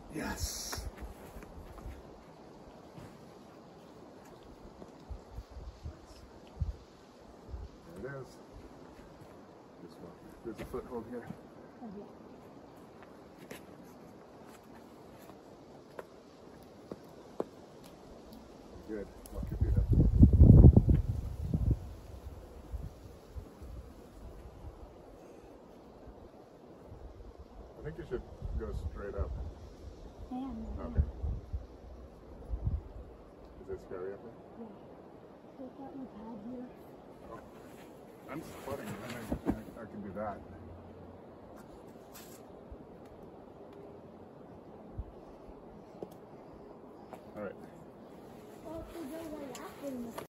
Yes. There it is. This one. There's a foothold here. Good. Lock your feet up. I think you should go straight up. I am. Okay. Is it scary up there? Yeah. Take out my pad here. Oh. I'm sweating. I can do that. All right. Well, if we go right after this.